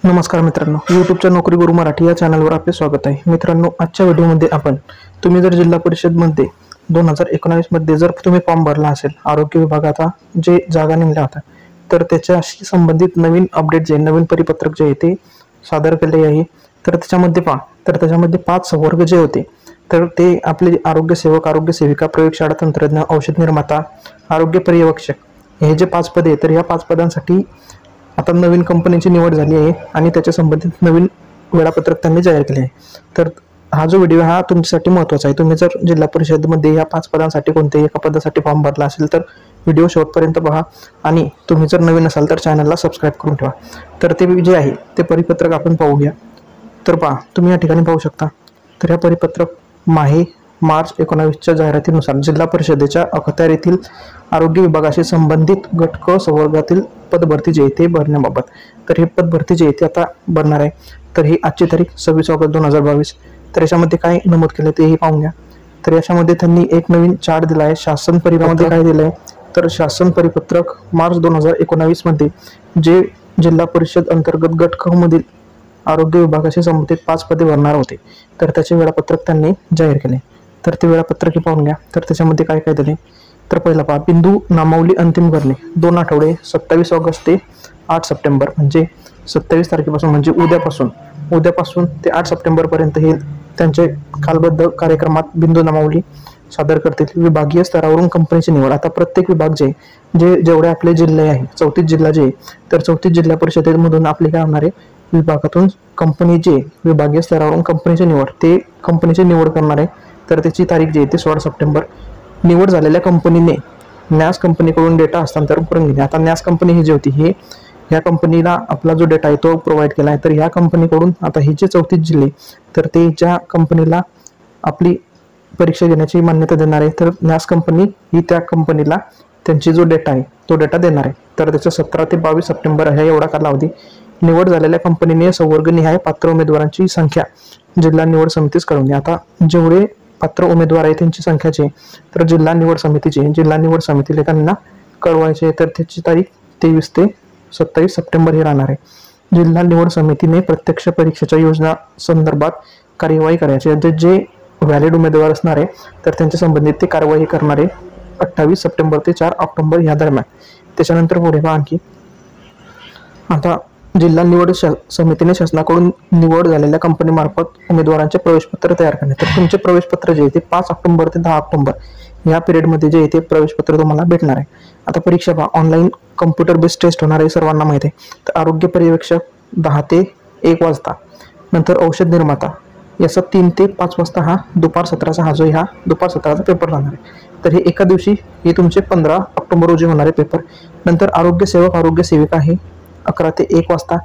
नमस्कार मित्रांनो, यूट्यूबच्या नोकरी गुरु मराठी या चॅनलवर आपले स्वागत आहे. मित्रांनो, आजच्या व्हिडिओमध्ये तुम्ही जर जिल्हा परिषदमध्ये 2019 मध्ये जर तुम्ही फॉर्म भरला असेल, आरोग्य विभागाचा जे जागा निघल्या होत्या, तर त्याच्याशी संबंधित नवीन अपडेट जे नवीन परिपत्रक जे आहे ते सादर केले आहे. तर त्याच्यामध्ये 5 संवर्ग जे होते, तर ते आपले आरोग्य सेवक, आरोग्य सेविका, प्रयोगशाळा तंत्रज्ञ, औषध निर्माता, आरोग्य पर्यवेक्षक हे जे 5 पदे, तर या 5 पदांसाठी आता नवीन कंपनीची निवड झाली आहे आणि त्याच्या संबंधित नवीन वेळापत्रक त्यांनी जाहीर केले आहे. तर हा जो व्हिडिओ हा तुमच्यासाठी महत्त्वाचा आहे. तुम्ही जर जिल्हा परिषदेमध्ये या 5 पदांसाठी कोणत्याही एका पदासाठी फॉर्म भरला असेल तर व्हिडिओ शेवटपर्यंत पहा आणि तुम्ही जर नवीन असाल तर चॅनलला सबस्क्राईब करून ठेवा. तर ते जे आहे ते परिपत्रक आपण पाहूया. तर पहा, तुम्ही या ठिकाणी पाहू शकता. तर हे परिपत्रक मार्च 19च्या जाहिरातीनुसार जिल्हा परिषदेच्या अखत्यारीतील आरोग्य विभागाशी संबंधित गट क संवर्गातील पदभरती जे आहे ते भरण्याबाबत. तर हे पदभरती जे आहे ते आता भरणार आहे. तर ही आजची तारीख 26 ऑगस्ट 2022. तर याच्यामध्ये काय नमूद केलं तेही पाहून घ्या. तर याच्यामध्ये त्यांनी एक नवीन चार्ट दिला आहे. शासन परिपत्रकामध्ये काय दिलं आहे, तर शासन परिपत्रक मार्च 2019 मध्ये जे जिल्हा परिषद अंतर्गत गट क मधील आरोग्य विभागाशी संबंधित 5 पदे भरणार होते, तर त्याचे वेळापत्रक त्यांनी जाहीर केले. तर ते वेळापत्रक पाहून घ्या. तर त्याच्यामध्ये काय काय दिले, तर पहिला पहा, बिंदू नामावली अंतिम करणे 2 आठवडे 27 ऑगस्ट ते 8 सप्टेंबर, म्हणजे 27 तारखेपासून म्हणजे उद्यापासून ते 8 सप्टेंबर पर्यंत हे त्यांचे कालबद्ध कार्यक्रमात बिंदू नामावली सादर करतील. विभागीय स्तरावरून कंपनीची निवड. आता प्रत्येक विभाग जेवढे आपले जिल्हे आहे, 34 जिल्हा जे, तर 34 जिल्हा परिषदेमधून आपले काय होणार आहे, विभागातून कंपनीचे विभागीय स्तरावरून कंपनीची निवड करणार आहे. तर त्याची तारीख जी आहे ती 16 सप्टेंबर. निवड झालेल्या कंपनीने न्यास कंपनीकडून डेटा हस्तांतरण करून घेणे. आता न्यास कंपनी ही जी होती, हे ह्या कंपनीला आपला जो डेटा आहे तो प्रोव्हाइड केला आहे. तर ह्या कंपनीकडून आता हे जे 34 जिल्हे, तर ते ज्या कंपनीला आपली परीक्षा घेण्याची मान्यता देणार आहे, तर न्यास कंपनी ही त्या कंपनीला त्यांची जो डेटा आहे तो डेटा देणार आहे. तर त्याचं 17 ते 22 सप्टेंबर आहे एवढा कालावधी. निवड झालेल्या कंपनीने संवर्गनिहाय पात्र उमेदवारांची संख्या जिल्हा निवड समितीस कळवणे. आता जेवढे पात्र उमेदवार आहे त्यांची संख्या जी, तर जिल्हा निवड समितीला त्यांना कळवायचे. तर त्याची तारीख 23 ते 27 सप्टेंबर ही राहणार आहे. जिल्हा निवड समितीने प्रत्यक्ष परीक्षेच्या योजना संदर्भात कार्यवाही करायची. जे व्हॅलिड उमेदवार असणार आहे तर त्यांच्या संबंधित ते कार्यवाही करणारे 28 सप्टेंबर ते 4 ऑक्टोबर या दरम्यान. त्याच्यानंतर पुढे पहा आणखी, आता जिल्हा निवड समितीने शासनाकडून निवड झालेल्या कंपनीमार्फत उमेदवारांचे प्रवेशपत्र तयार करणे. तर तुमचे प्रवेशपत्र जे आहे ते 5 ऑक्टोबर ते 10 ऑक्टोबर या पिरियडमध्ये जे आहे ते प्रवेशपत्र तुम्हाला भेटणार आहे. आता परीक्षा पहा, ऑनलाईन कम्प्युटर बेस्ड टेस्ट होणार आहे, सर्वांना माहिती आहे. तर आरोग्य पर्यवेक्षक 10 ते 1 वाजता, नंतर औषध निर्माता याचा 3 ते 5 वाजता हा दुपार सत्राचा दुपार सत्राचा पेपर राहणार आहे. तर हे एका दिवशी हे तुमचे 15 ऑक्टोबर रोजी होणारे पेपर. नंतर आरोग्य सेवक, आरोग्य सेविका हे 11 ते 1 वाजता.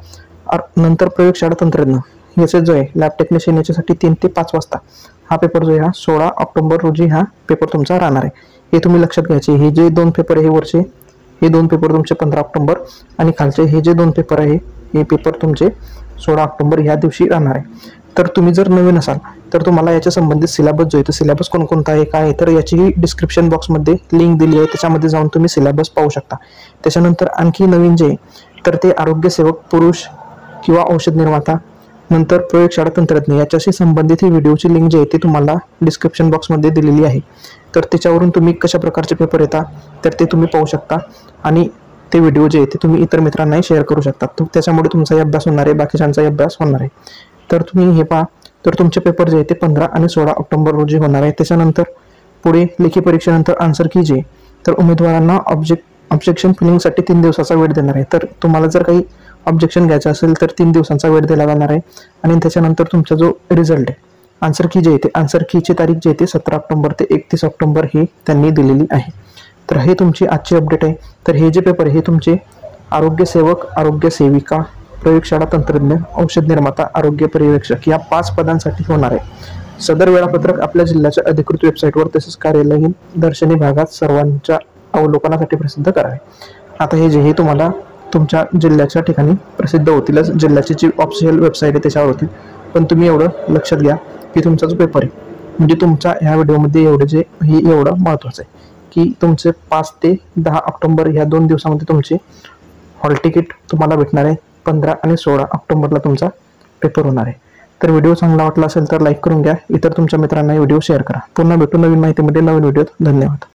नंतर प्रयोगशाळा तंत्रज्ञ याचे जो आहे लॅब टेक्निशियन याच्यासाठी 3 ते 5 वाजता हा पेपर जो आहे हा 16 ऑक्टोबर रोजी हा पेपर तुमचा राहणार आहे. हे तुम्ही लक्षात घ्यायचे. हे जे 2 पेपर आहे वरचे, हे 2 पेपर तुमचे 15 ऑक्टोबर आणि खालचे हे जे 2 पेपर आहे हे पेपर तुमचे 16 ऑक्टोबर ह्या दिवशी राहणार आहे. तर तुम्ही जर नवीन असाल तर तुम्हाला याच्या संबंधित सिलेबस जो आहे तो सिलेबस कोणकोणता आहे काय आहे, तर याची डिस्क्रिप्शन बॉक्समध्ये लिंक दिली आहे, त्याच्यामध्ये जाऊन तुम्ही सिलेबस पाहू शकता. त्याच्यानंतर आणखी नवीन जे तर ते आरोग्य सेवक पुरुष किंवा औषध निर्माता, नंतर प्रयोगशाळा तंत्रज्ञ याच्याशी संबंधित ही व्हिडिओची लिंक जी आहे ती तुम्हाला डिस्क्रिप्शन बॉक्समध्ये दिलेली आहे. तर त्याच्यावरून तुम्ही कशा प्रकारचे पेपर येतात तर ते तुम्ही पाहू शकता आणि ते व्हिडिओ जे आहे ते तुम्ही इतर मित्रांनाही शेअर करू शकता. त्याच्यामुळे तुमचाही अभ्यास होणार आहे, बाकीच्यांचाही अभ्यास होणार आहे. तर तुम्ही हे पहा, तर तुमचे पेपर जे आहे ते 15 आणि 16 ऑक्टोबर रोजी होणार आहे. त्याच्यानंतर पुढे लेखी परीक्षेनंतर आन्सर की जे, तर उमेदवारांना ऑब्जेक्शन फिलिंगसाठी 3 दिवसाचा वेळ देणार आहे. तर तुम्हाला जर काही ऑब्जेक्शन घ्यायचं असेल तर 3 दिवसांचा वेळ दिला जाणार आहे. आणि त्याच्यानंतर तुमचा जो रिझल्ट आहे आन्सर की जे आहे आन्सर कीची तारीख जी आहे 17 ऑक्टोबर ते 31 ऑक्टोबर ही त्यांनी दिलेली आहे. तर हे तुमची आजची अपडेट आहे. तर हे जे पेपर आहे हे तुमचे आरोग्य सेवक, आरोग्य सेविका, प्रयोगशाळा तंत्रज्ञ, औषध निर्माता, आरोग्य पर्यवेक्षक या 5 पदांसाठी होणार आहे. सदर वेळापत्रक आपल्या जिल्ह्याच्या अधिकृत वेबसाईटवर तसेच कार्यालयीन दर्शनी भागात सर्वांच्या अवलोकनासाठी प्रसिद्ध करावे. आता हे तुम्हाला तुमच्या जिल्ह्याच्या ठिकाणी प्रसिद्ध होतीलच, जिल्ह्याची जी ऑफिशियल वेबसाईट आहे त्याच्यावर होतील. पण तुम्ही एवढं लक्षात घ्या की तुमचा जो पेपर आहे म्हणजे तुमच्या ह्या व्हिडिओमध्ये एवढं महत्त्वाचं आहे की तुमचे 5 ते 10 ऑक्टोबर ह्या 2 दिवसामध्ये तुमचे हॉल तिकीट तुम्हाला भेटणार आहे. 15 आणि 16 ऑक्टोबरला तुमचा पेपर होणार आहे. तर व्हिडिओ चांगला वाटला असेल तर लाईक करून घ्या. इतर तुमच्या मित्रांना व्हिडिओ शेअर करा. पुन्हा भेटू नवीन माहितीमध्ये नवीन व्हिडिओत. धन्यवाद.